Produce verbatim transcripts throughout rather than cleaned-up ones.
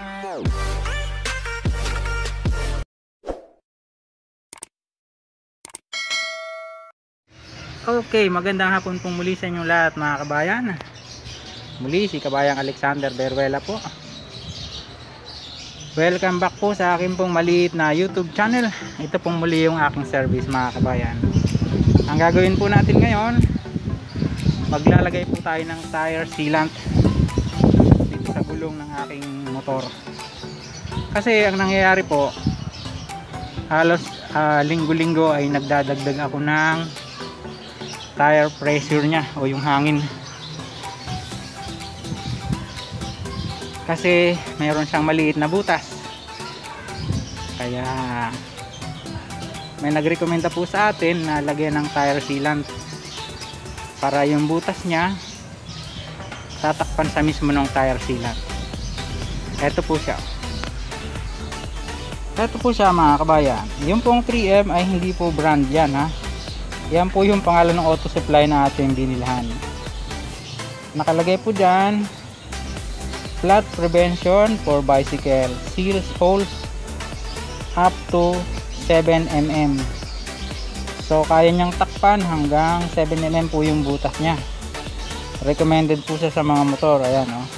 Okay, magandang hapon pong muli sa inyo lahat mga kabayan. Muli si Kabayang Alexander Beruela po. Welcome back po sa akin pong maliit na YouTube channel. Ito pong muli yung aking service mga kabayan. Ang gagawin po natin ngayon, maglalagay po tayo ng tire sealant dito sa gulong ng aking motor. Kasi ang nangyayari po, halos uh, linggo-linggo ay nagdadagdag ako ng tire pressure nya o yung hangin, kasi mayroon siyang maliit na butas. Kaya may nagrekomenda po sa atin na lagyan ng tire sealant para yung butas nya tatakpan sa mismo ng tire sealant. Ito po siya. Ito po siya mga kabayan. Yung pong three M ay hindi po brand yan ha. Yan po yung pangalan ng auto supply na ating binilhan. Nakalagay po dyan, flat prevention for bicycle, seals holes up to seven millimeters. So kaya niyang takpan hanggang seven millimeters po yung butas niya. Recommended po siya sa mga motor. Ayan oh.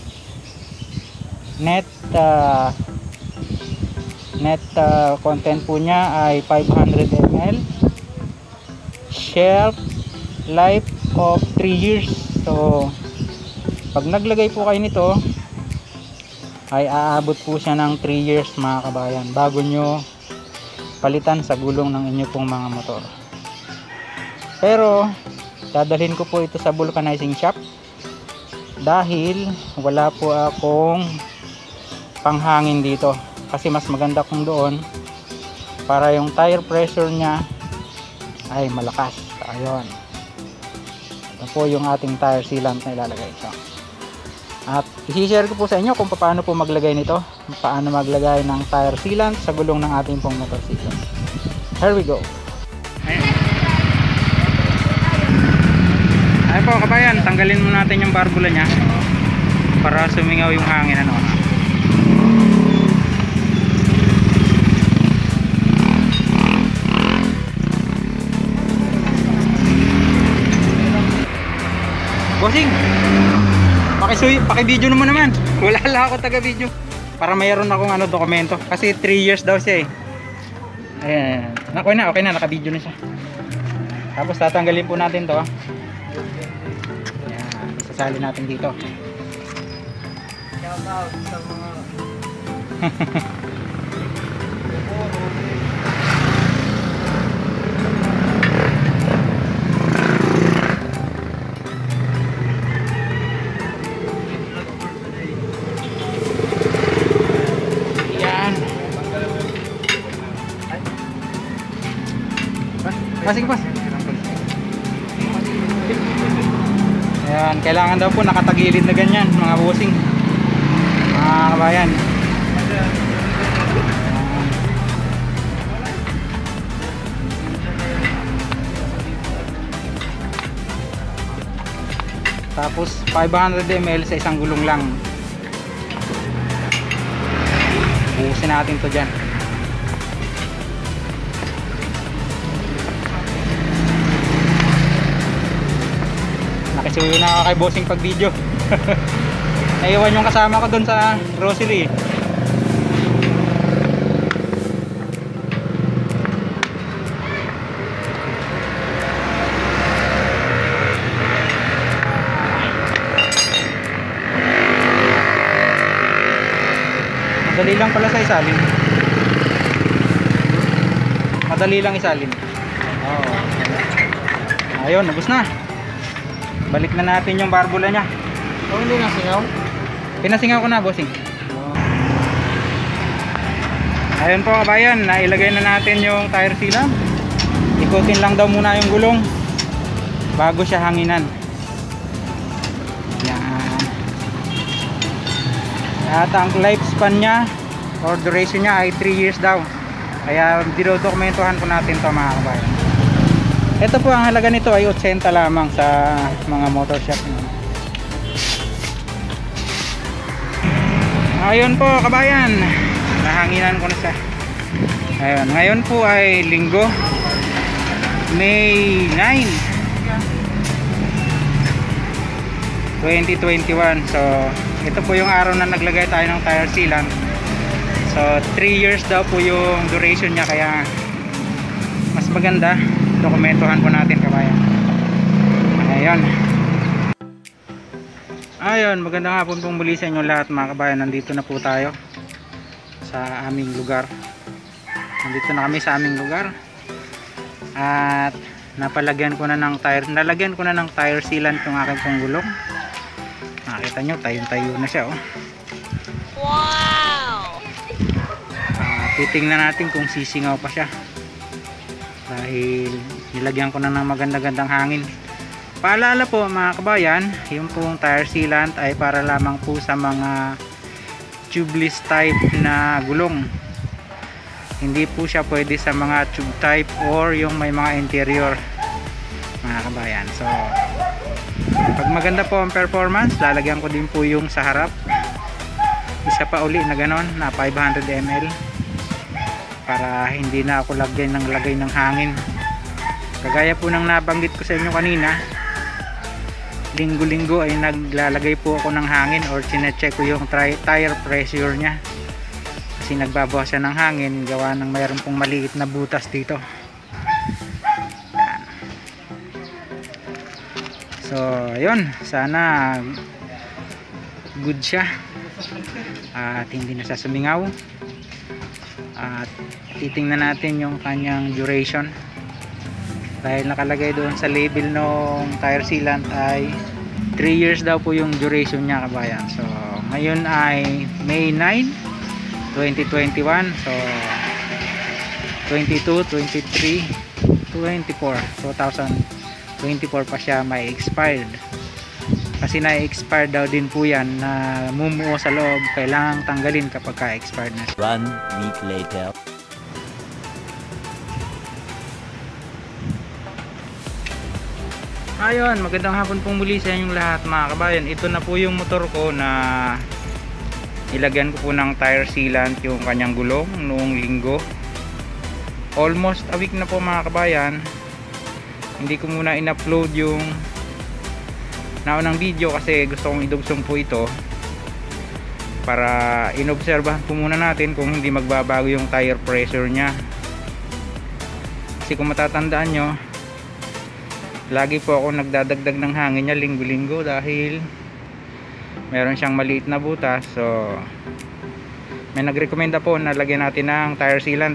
Net uh, net uh, content po niya ay five hundred milliliters. Shelf life of three years. So pag naglagay po kayo nito ay aabot po siya ng three years mga kabayan bago nyo palitan sa gulong ng inyo pong mga motor. Pero dadalhin ko po ito sa vulcanizing shop dahil wala po akong panghangin dito, kasi mas maganda kung doon para yung tire pressure nya ay malakas. Ayun, ito po yung ating tire sealant na ilalagay ito. At i-share ko po sa inyo kung paano po maglagay nito, paano maglagay ng tire sealant sa gulong ng ating pong motorsiklo. Here we go. Ayun. Ayun po kabayan, tanggalin muna natin yung barbula nya para sumingaw yung hangin ano. Bossing, pakisuy, paki-video naman naman. Wala lang ako taga-video para mayroon akong ano dokumento, kasi three years daw siya eh. Ayan, okay na, okay na, naka-video na siya. Tapos tatanggalin po natin to. Ayan, sasali natin dito. Shout out sa mga Pasig pas. Ayan, kailangan daw po nakatagilid na ganyan mga bossing, mga kabayan. Tapos five hundred milliliters sa isang gulong lang. Buusin natin to dyan. Nakisuyo na ako kay bossing pag video. Naiwan yung kasama ko doon sa grocery. Madali lang pala sa isalin. Madali lang isalin. Oo. Ayun, nabos na. Balik na natin yung barbula nya. Oh, hindi nasingaw? Pinasingaw ko na, bossing. Oh. Ayun po kabayan, nailagay na natin yung tire sealant. Ikutin lang daw muna yung gulong bago siya hanginan. Yan. At ang lifespan nya or duration nya ay three years daw. Kaya didodokumentuhan po natin to mga kabayan. Ito po, ang halaga nito ay eighty lamang sa mga motor shop. Mga Ayun po kabayan, nahanginan ko na siya. Ayun, ngayon po ay linggo, May nine, twenty twenty-one. So ito po yung araw na naglagay tayo ng tire sealant. So three years daw po yung duration niya, kaya mas maganda dokumentuhan po natin kabayan. Ayun. Ayun, magandang hapon pong muli sa inyo lahat mga kabayan. Nandito na po tayo sa aming lugar. Nandito na kami sa aming lugar. At napalagyan ko na ng tire, nalagyan ko na ng tire sealant yung aking pong gulong. Nakita nyo, tayong-tayo na siya, oh. Wow! Uh, titingnan natin kung sisingaw pa siya. Dahil nilagyan ko na ng maganda-gandang hangin. Paalala po mga kabayan, yung pong tire sealant ay para lamang po sa mga tubeless type na gulong. Hindi po siya pwede sa mga tube type or yung may mga interior mga kabayan. So pag maganda po ang performance, lalagyan ko din po yung sa harap. Isa pa uli na ganon na five hundred milliliters para hindi na ako lagay ng lagay ng hangin. Kagaya po ng nabanggit ko sa inyo kanina, linggo-linggo ay naglalagay po ako ng hangin or chine-check ko yung tire pressure nya, kasi nagbabawas siya ng hangin gawa ng mayroon pong maliit na butas dito. Yan. So ayun, sana good siya at hindi na siya sumingaw. At titingnan natin yung kanyang duration, dahil nakalagay doon sa label ng tire sealant ay three years daw po yung duration niya kabayan. So ngayon ay May nine, twenty twenty-one. So twenty-two, twenty-three, twenty-four, twenty twenty-four pa siya may expired. Kasi na-expired daw din po yan na mumuo sa loob, kailangang tanggalin kapag ka-expired na. One week later. Ayun, magandang hapon pong muli sa inyong lahat mga kabayan. Ito na po yung motor ko na ilagyan ko po ng tire sealant yung kanyang gulong noong linggo. Almost a week na po mga kabayan. Hindi ko muna in-upload yung naunang video kasi gusto kong idugsong po ito para inobserbahan po muna natin kung hindi magbabago yung tire pressure nya. Kasi kung matatandaan nyo, lagi po ako nagdadagdag ng hangin niya linggo-linggo dahil meron siyang maliit na butas. So may nagrekomenda po na lagyan natin ng tire sealant.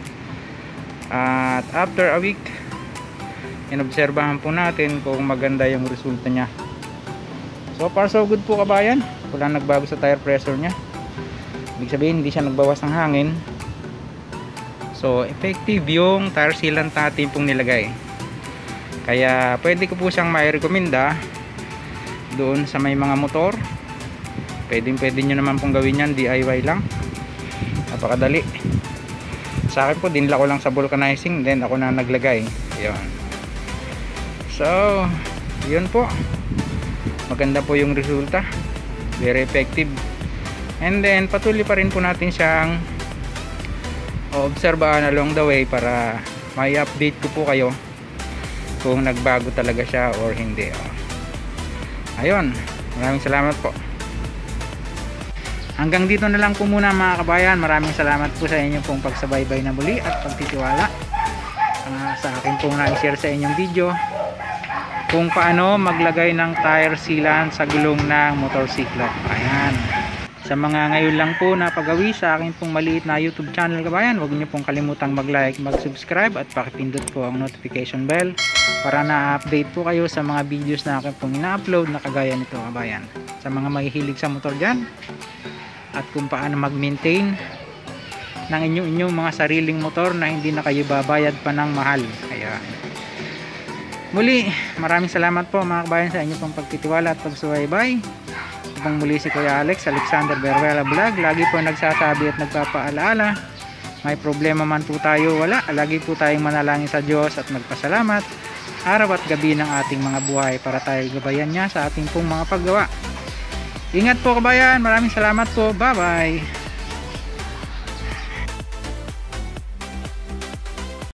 At after a week, inobserbahan po natin kung maganda yung resulta niya. So far so good po kabayan, wala nagbago sa tire pressure niya. Ibig sabihin hindi siya nagbawas ng hangin. So effective yung tire sealant natin pong nilagay. Kaya pwede ko po siyang mai-recommenda doon sa may mga motor. Pwede pwede nyo naman pong gawin yan, D I Y lang, napakadali. Sa akin po dinla ko lang sa vulcanizing, then ako na naglagay. Yun. So yun po, maganda po yung resulta, very effective. And then patuloy pa rin po natin siyang obserbahan along the way para may update ko po kayo kung nagbago talaga siya or hindi. Ayun, maraming salamat po. Hanggang dito na lang po muna mga kabayan. Maraming salamat po sa inyong pong pagsabaybay na muli at pagtitiwala uh, sa akin pong na-share sa inyong video kung paano maglagay ng tire sealant sa gulong ng motorsiklo. Ayan. Sa mga ngayon lang po na pagawi sa akin pong maliit na YouTube channel kabayan, huwag niyo pong kalimutang mag-like, mag-subscribe at pakipindot po ang notification bell para na-update po kayo sa mga videos na akin pong ina-upload na kagaya nito kabayan. Sa mga mahihilig sa motor dyan at kung paano mag-maintain ng inyong, inyong mga sariling motor na hindi na kayo babayad pa ng mahal. Ayan. Muli, maraming salamat po mga kabayan sa inyong pong pagtitiwala at pagsubaybay. Itong muli si Kuya Alex, Alexander Beruela Vlog. Lagi po nagsasabi at nagpapaalaala, may problema man po tayo, wala. Lagi po tayong manalangin sa Diyos at magpasalamat araw at gabi ng ating mga buhay para tayo gabayan niya sa ating pong mga paggawa. Ingat po kabayan, maraming salamat po, bye bye.